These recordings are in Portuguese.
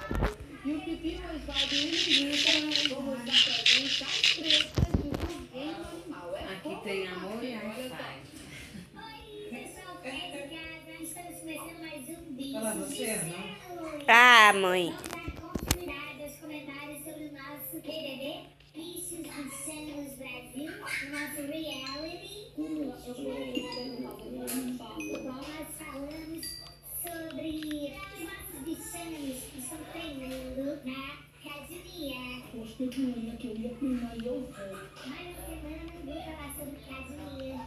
E o Pipi, o Osvaldo e o Henrique vão mostrar pra gente as tretas do reino animal. Aqui tem amor e Einstein. Pessoal, estamos começando mais um vídeo. Fala você, não? Ah, mãe. Vamos dar continuidade aos comentários sobre o nosso BBB, Bichos Insanos Brasil, o nosso reality. Nós falamos sobre os nossos bichanos que estão treinando na academia. Gostei de manhã que eu ia treinar e eu vou. Mais uma semana não vou falar sobre academia.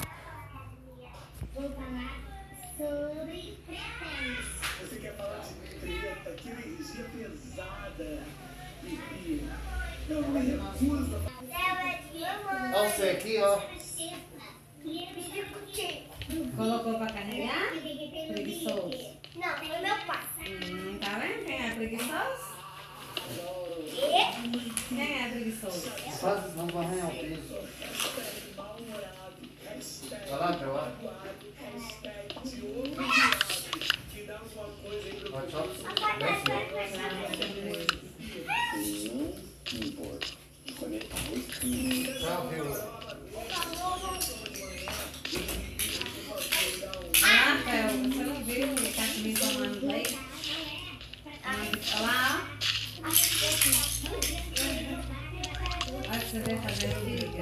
Vou falar sobre pretéritos. Você quer falar de treta? Que energia pesada, Pipi. Eu me recuso a falar. Olha você aqui, ó. Colocou pra carregar? Preguiçoso. Não, tem o meu pai. Tá vendo quem é preguiçoso? Quem é preguiçoso? Faz, não vai arranhar o piso. Vai lá, João. Que dá uma coisa aí pro Vai, tchau. Não importa. Tchau, viu? Rafael, você não viu o cachorrinho tomando leite? Olha lá, ó. Olha que você vai fazer figa.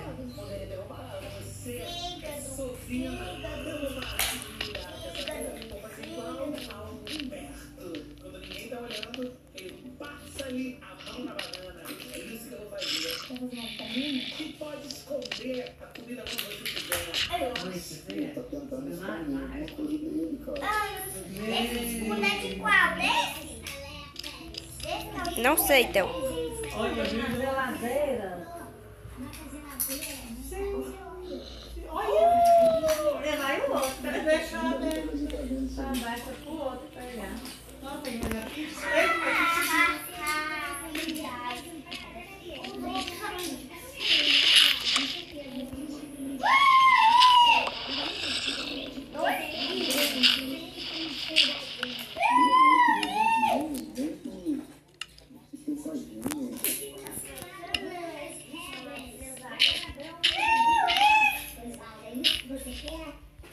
Quando ninguém tá olhando, ele passa ali a mão na banana. É isso que eu vou fazer. E pode esconder a comida quando você quiser. Tá tentando Esconder de qual? Desse? Não sei, então. Olha, a geladeira. Levar o outro. Deixar dele. Baixa pro outro pegar. Não, tem que Você quer?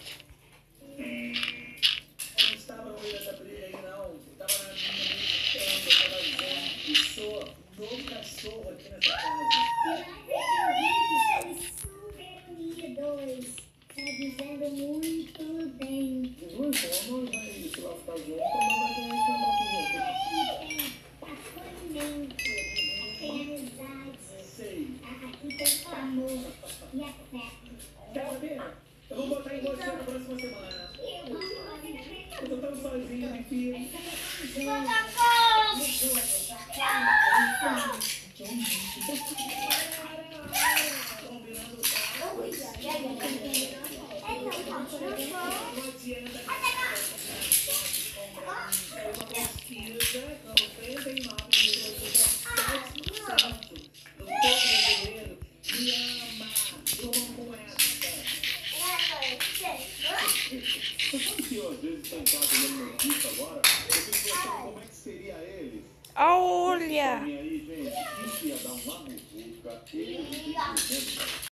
Eu não estava no meio dessa briga aí, não. Eu estava na minha tempo, eu estava vendo e sou novo cachorro aqui nessa casa. Estamos super unidos. Está dizendo muito bem. Vamos, vai se lá ficar junto, não vai ganhar esse negócio junto. Acolhimento, tem amizade, Sei. aqui tem amor e afeto. Quer saber? Eu vou botar em você na próxima semana. Eu tô tão sozinho, minha filha. Você sabe que eu às vezes estou em casa olhando notícia agora? Eu fico pensando como é que seria eles. Olha! E aí, gente, isso ia dar uma muvuca. Eles